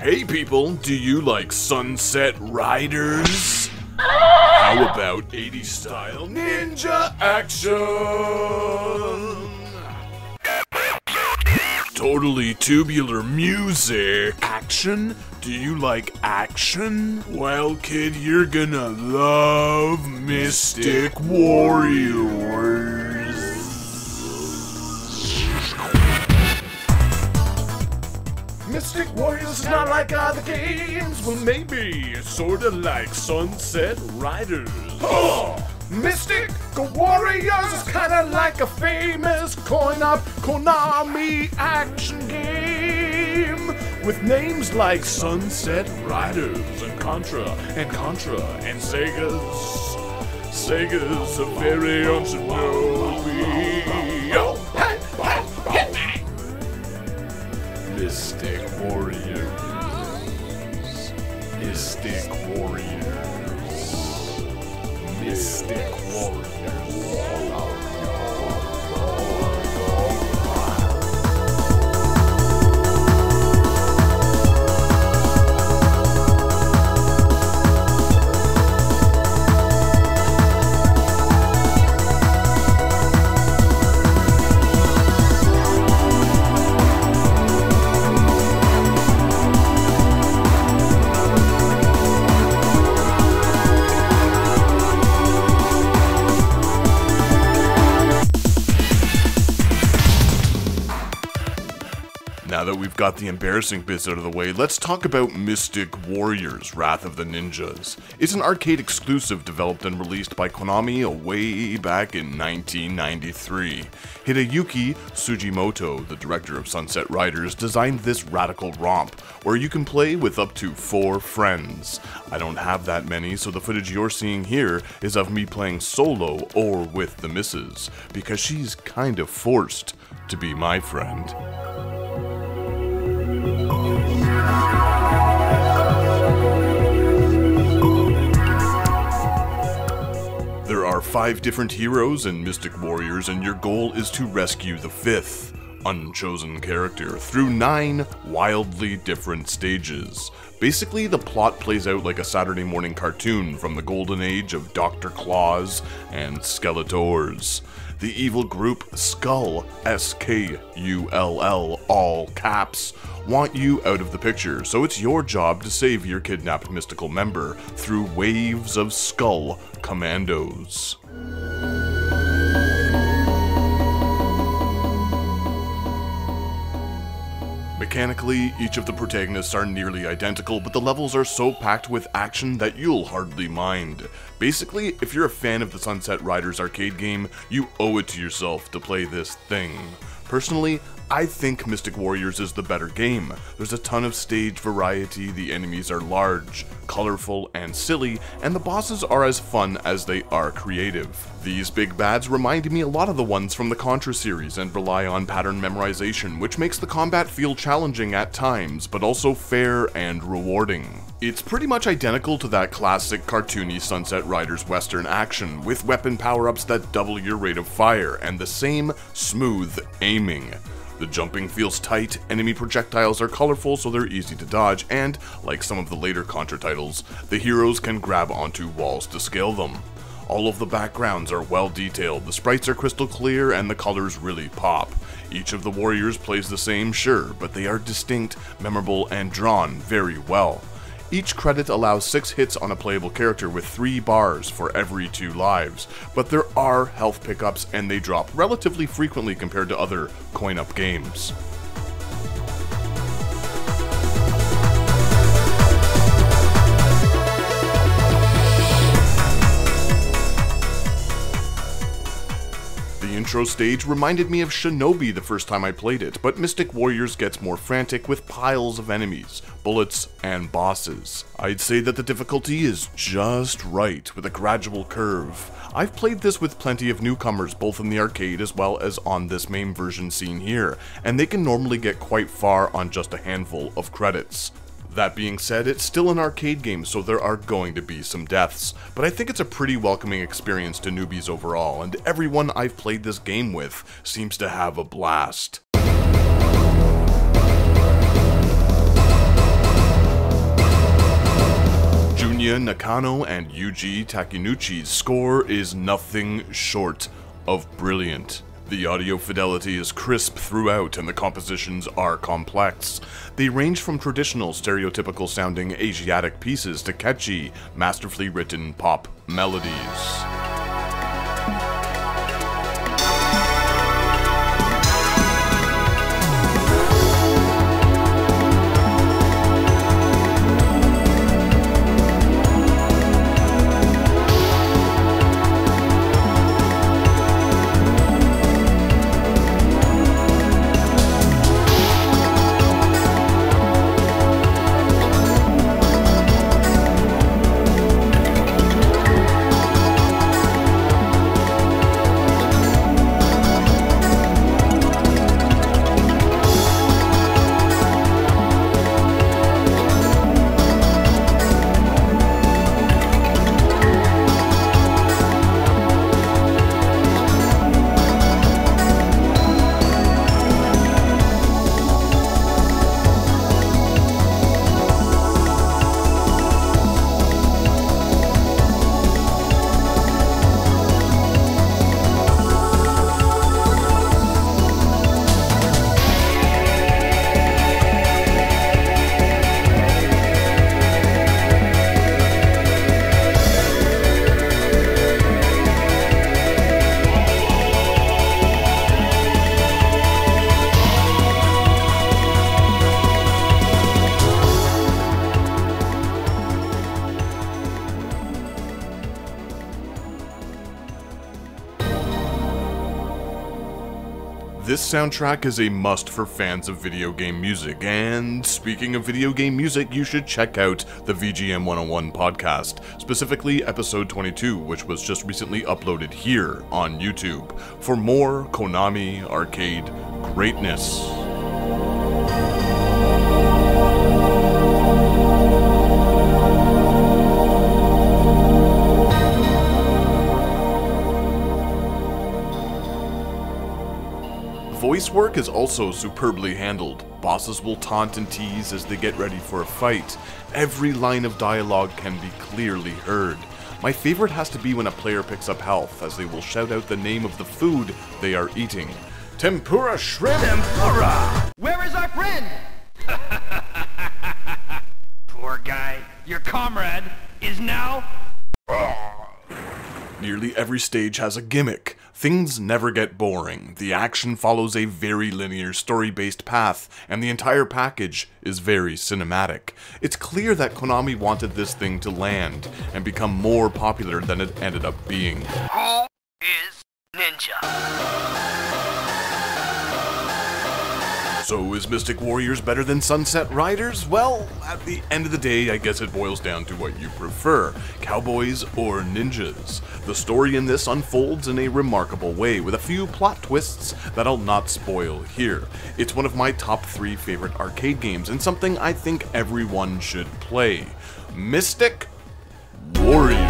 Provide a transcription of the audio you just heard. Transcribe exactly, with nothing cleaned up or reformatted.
Hey people, do you like Sunset Riders? How about eighties style ninja action? Totally tubular music. Action? Do you like action? Well, kid, you're gonna love Mystic Warriors. Mystic Warriors is not like other games. Well, maybe it's sorta like Sunset Riders. Oh! Mystic Warriors is kinda like a famous coin-op Konami action game with names like Sunset Riders and Contra and Contra and Sega's. Sega's a very own Shinobi. Oh, hey, hey, hey. Mystic Warriors. Mystic Warriors. Mystic Warriors. Now that we've got the embarrassing bits out of the way, let's talk about Mystic Warriors, Wrath of the Ninjas. It's an arcade exclusive developed and released by Konami way back in nineteen ninety-three. Hideyuki Tsujimoto, the director of Sunset Riders, designed this radical romp, where you can play with up to four friends. I don't have that many, so the footage you're seeing here is of me playing solo or with the missus, because she's kind of forced to be my friend. There are five different heroes in Mystic Warriors, and your goal is to rescue the fifth, unchosen character through nine wildly different stages. Basically, the plot plays out like a Saturday morning cartoon from the golden age of Doctor Claus and Skeletors. The evil group Skull, S K U L L, all caps, want you out of the picture, so it's your job to save your kidnapped mystical member through waves of Skull Commandos. Mechanically, each of the protagonists are nearly identical, but the levels are so packed with action that you'll hardly mind. Basically, if you're a fan of the Sunset Riders arcade game, you owe it to yourself to play this thing. Personally, I think Mystic Warriors is the better game. There's a ton of stage variety, the enemies are large, colorful, and silly, and the bosses are as fun as they are creative. These big bads remind me a lot of the ones from the Contra series and rely on pattern memorization, which makes the combat feel challenging at times, but also fair and rewarding. It's pretty much identical to that classic cartoony Sunset Riders Western action, with weapon power-ups that double your rate of fire, and the same smooth aiming. The jumping feels tight, enemy projectiles are colorful so they're easy to dodge, and, like some of the later Contra titles, the heroes can grab onto walls to scale them. All of the backgrounds are well detailed, the sprites are crystal clear, and the colors really pop. Each of the warriors plays the same, sure, but they are distinct, memorable, and drawn very well. Each credit allows six hits on a playable character with three bars for every two lives, but there are health pickups and they drop relatively frequently compared to other coin-up games. The intro stage reminded me of Shinobi the first time I played it, but Mystic Warriors gets more frantic with piles of enemies, bullets, and bosses. I'd say that the difficulty is just right, with a gradual curve. I've played this with plenty of newcomers, both in the arcade as well as on this main version seen here, and they can normally get quite far on just a handful of credits. That being said, it's still an arcade game, so there are going to be some deaths, but I think it's a pretty welcoming experience to newbies overall, and everyone I've played this game with seems to have a blast. Yuya Nakano and Yuji Takenouchi's score is nothing short of brilliant. The audio fidelity is crisp throughout and the compositions are complex. They range from traditional, stereotypical sounding Asiatic pieces to catchy, masterfully written pop melodies. This soundtrack is a must for fans of video game music, and speaking of video game music, you should check out the V G M one oh one podcast, specifically episode twenty-two, which was just recently uploaded here on YouTube, for more Konami arcade greatness. Voice work is also superbly handled. Bosses will taunt and tease as they get ready for a fight. Every line of dialogue can be clearly heard. My favorite has to be when a player picks up health, as they will shout out the name of the food they are eating. Tempura shrimp! Tempura! Where is our friend? Poor guy. Your comrade is now... Nearly every stage has a gimmick. Things never get boring, the action follows a very linear story-based path, and the entire package is very cinematic. It's clear that Konami wanted this thing to land, and become more popular than it ended up being. Who is Ninja? So is Mystic Warriors better than Sunset Riders? Well, at the end of the day, I guess it boils down to what you prefer, cowboys or ninjas. The story in this unfolds in a remarkable way, with a few plot twists that I'll not spoil here. It's one of my top three favorite arcade games, and something I think everyone should play. Mystic Warriors.